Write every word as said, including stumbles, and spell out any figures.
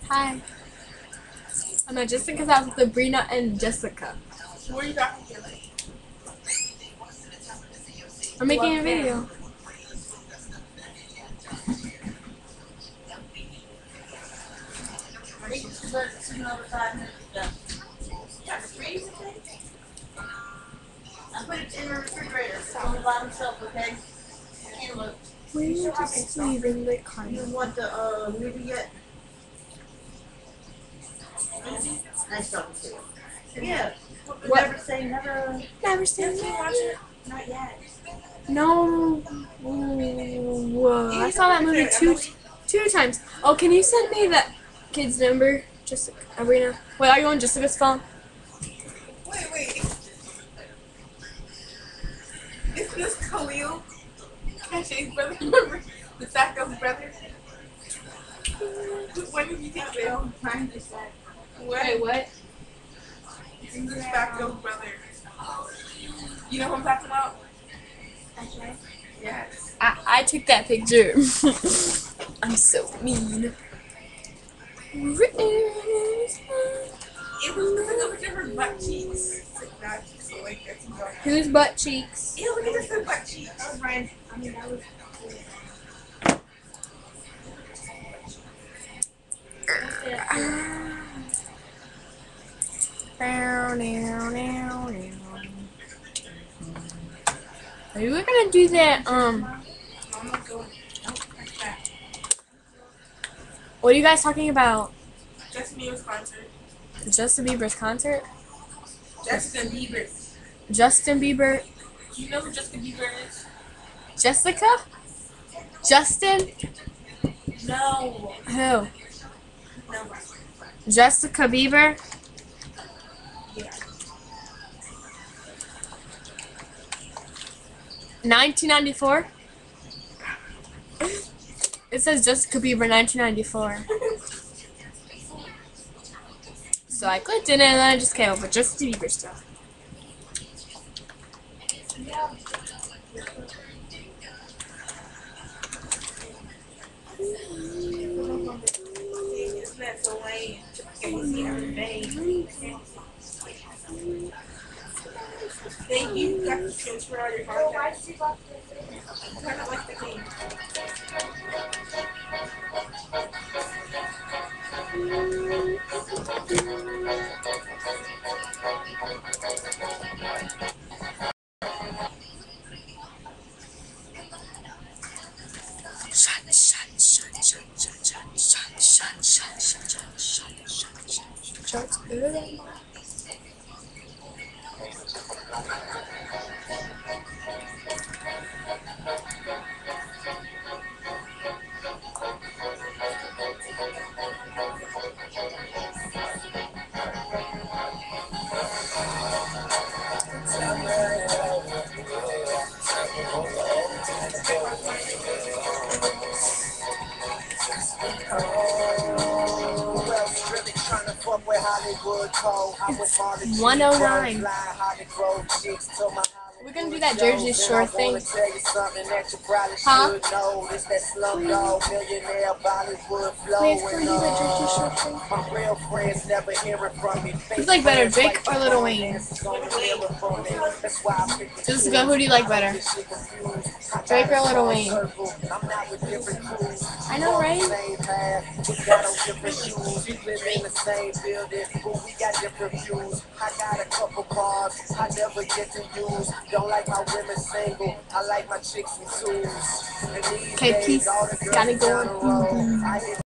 Hi. I'm not just because I was with Sabrina and Jessica. Who are you talking to? I'm making a video. I put it in the refrigerator. It's on the bottom shelf, okay? Can't look. Where are you just leaving the car? You want the uh movie yet? Nice talking to you. Yeah. What? Never say never. Never seen Yes, you watch it. Not yet. No. Whoa. I saw that movie two two times. Oh, can you send me that kid's number? Jessica, Sabrina. Wait, are you on Jessica's phone? Wait, wait. Is this Khalil? Cashay's brother? Remember? The Sacco's brother? When did you think of it? Wait, what? This is the Sacco's brother. You know who I'm talking about? Yes. I, I took that picture. I'm so mean. It was like over to her butt cheeks. It's like that. She's so like that. Whose butt cheeks? Ew, look at this, her butt cheeks. That was Ryan. I mean, that was. Are you gonna do that? Um, I'm not going. Nope, like that. what are you guys talking about? Justin Bieber's concert. Justin Bieber's concert? Justin Bieber. Justin Bieber? Do you know who Justin Bieber is? Jessica? Justin? No. Who? No. Jessica Bieber? Yeah. nineteen ninety-four? It says Jessica Bieber nineteen ninety-four. So I clicked in it and then I just came up with Justin Bieber stuff. Isn't that so lame? Can you see every day? Thank you. You got to transfer all your contacts. Kind of like the game. Shut, shut, shut, shut, shut, shut, shut, shut, shut, shut, shut, shut, shut. one oh nine. We're gonna do that Jersey Shore thing. Huh? Wait, we're gonna do that Jersey Shore thing. Who do you like better, Drake or Lil Wayne? Jessica, who do you like better? Drake or Lil Wayne? I know, right? I got a couple cars I never get to use. Don't like my women single. I like my chicks in twos. Okay, peace. Gotta go.